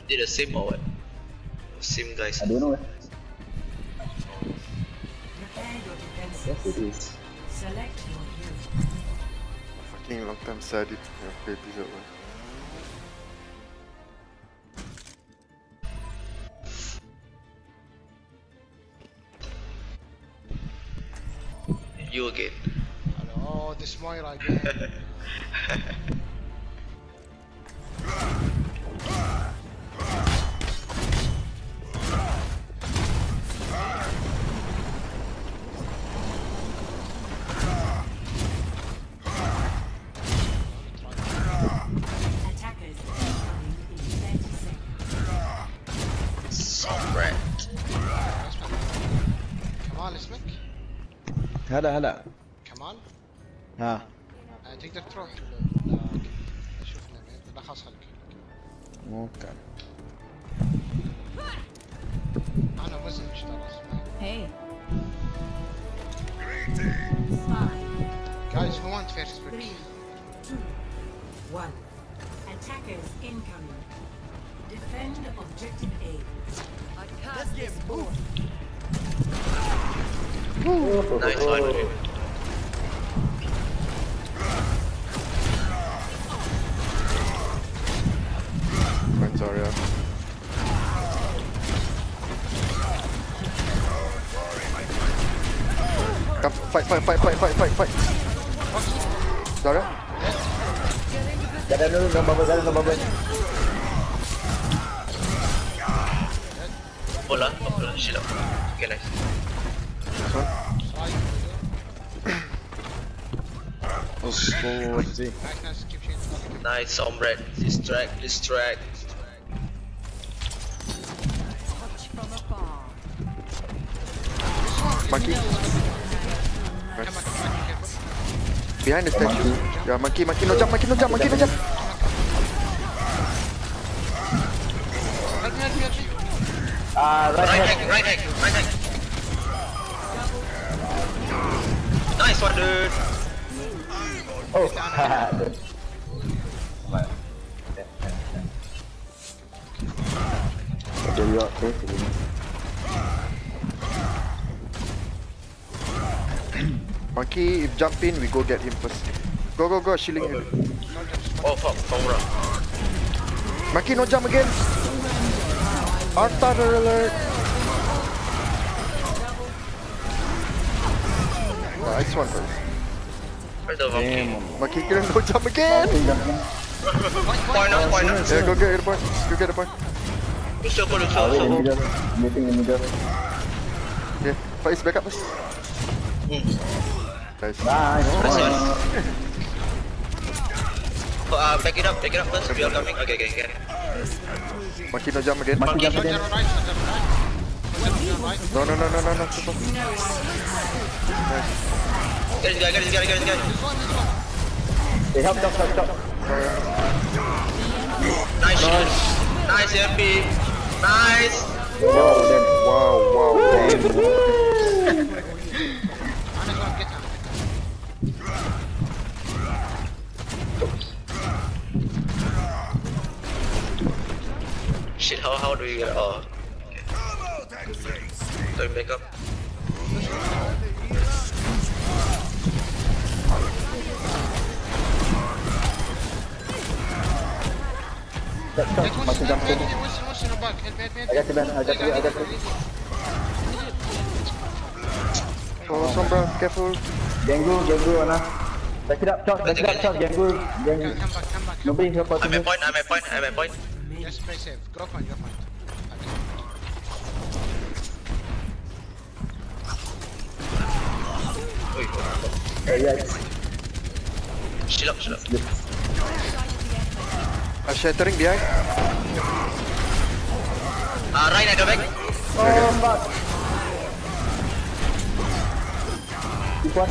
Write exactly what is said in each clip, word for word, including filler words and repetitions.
Is it the same or what? Same guys. I don't know. Yes, it is. Select your hero. Fucking long time study. Yeah, play episode one. You again. Oh, this Moira again. هلا هلا كمان؟ ها آه تقدر تروح شوف لا خلاص خليك اوكي انا مزعج ترى Hey. Guys, who wants first pick? Three, two, one. Attackers incoming. Defend objective A. Let's get moved. Nice one. I'm sorry. Come, fight, fight, fight, fight, fight, fight, fight. Sorry. Jalan dulu, no bubble, jalan no bubble. Bola, bola, shield up. Okay, nice. This one. Oh, oh, easy. Nice, Sombred. Distract, distract. Monkey. Nice. Behind the statue. Yeah, monkey, monkey, no jump, monkey, no jump, monkey, no jump. Ah, right, Right right. hack, right hack, right hack. Nice one, dude. Oh, haha. Okay, you are safe. Monkey, if jump in, we go get him first. Go, go, go, shielding him. Oh fuck, Sombra. Monkey, no jump again. Arthur alert. Nice one, first. Where's the monkey? Monkey, kill him, no jump again. Point out, point out. Yeah, go get the point. Go get the point. Look so good, look Ah, so wait in the good. middle. Meeting in the middle. Yeah, fight, back up first. Nice. Nice. Nice one. Oh. Oh, uh, back it up, back it up first. We are coming. Okay, okay, okay. Monkey, no jump again. Monkey jump again. No, no, no, no, no, no. Super. Nice. Get this guy, get this guy, get this guy. Hey, help, help, help, help. Nice shot. Nice M P. Nice. Wow, then. Wow, wow, wow. Shit, how how do we get oh okay. Don't back up. Stop, stop. Monkey jump again. I got you, man. I got you, I got you. Oh, Sombra, careful. Ganggu, ganggu, Ana. Back it up, Charles, back it up, Charles, ganggu, ganggu. Come back, come back. Nobody help us. I'm at point, I'm at point, I'm at point. Just play safe. Go find, go find. Wait, Hey, yeah. shield up, shield up. I'm shattering behind. Uh, right at the back. Oh, fuck. Keep one.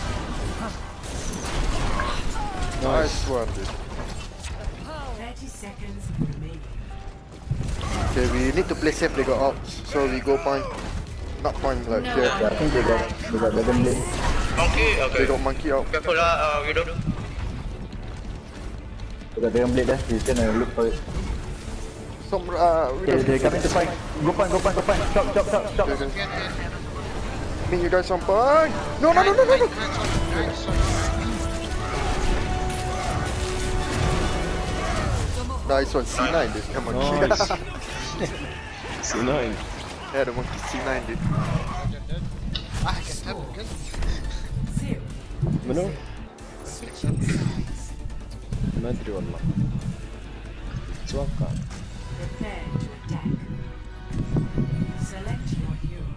Nice one, dude. thirty seconds remaining. Okay, we need to play safe. They got ults, so we go point. Not point, like here. Yeah, I think they got, they got Dragon Blade. Monkey, okay. They got monkey out. Careful lah, uh, Widow. They got Dragon Blade there. He's gonna look for it. Some, uh, Okay, they're coming to fight. Go point, go point, go point. Chop, chop, chop, chop. Okay, okay. Behind, behind, behind. Me, you guys on point. No, no, no, no, no, no. Behind, behind, sorry, behind, Nice one, C nine, dude. Come on. Nice. C nine. Yeah, the monkey C nine, dude. sorry. Dead, dead. Ah, I can tap again. Zero. منو؟ Switching sides. ما ادري والله. اتوقع. Prepare to attack. Select your hero.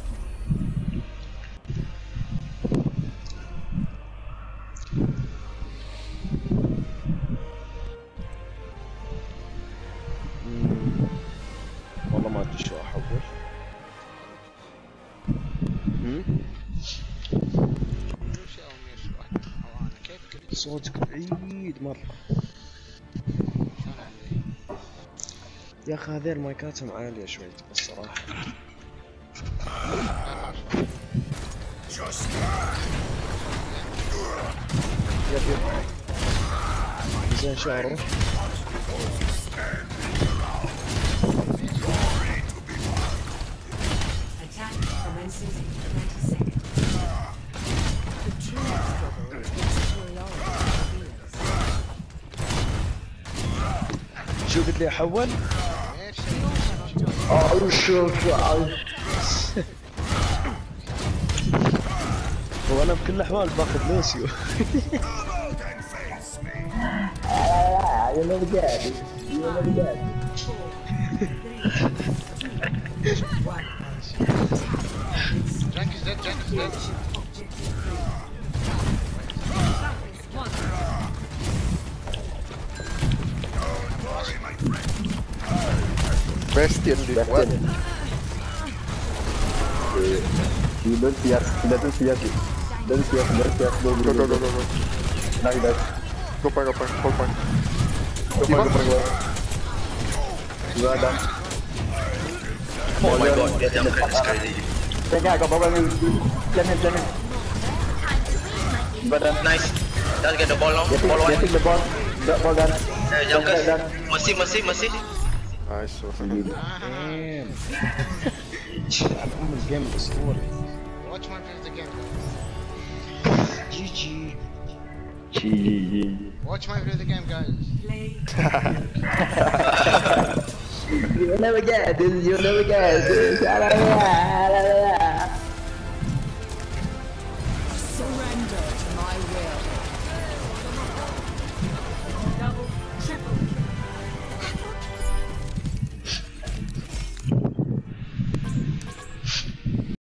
مم. والله ما ادري شو احول. هم؟ يوشي او ميش واحد او انا كيف قلت صوتك بعيد مرة. شلون اعمل يا اخي هذين مايكاتهم عالية شوي الصراحة. يب يب. زين شعره. Attack commences in twenty seconds. The true struggle is superiority of شو قلت لي احول؟ Oh, shit. هو انا بكل الاحوال باخذ لوسيو. Ah, you never get it. You never get it. Jank is dead, Jank is dead. Bastion, dude. What? He don't see us. He doesn't see us. Doesn't see us. Doesn't see us. Go, Go, go, go, go, go. Now he does. Go point, go point, hold point. Go point, go point, go. You are done. Oh my god, that jump cut is crazy. Take out, go, go, go. Jam him, jam him. You are done. Nice. Let's get the ball now. Getting, Ball one. getting the ball. The ball done. Eh, jump Ball cut. done. Masih, masih, masih. Nice. Damn. ام الجيم الاسطوري. Watch my play of the game. جي جي. Gee. Watch my play of the game, guys. Play. You'll never get this. You'll never get this.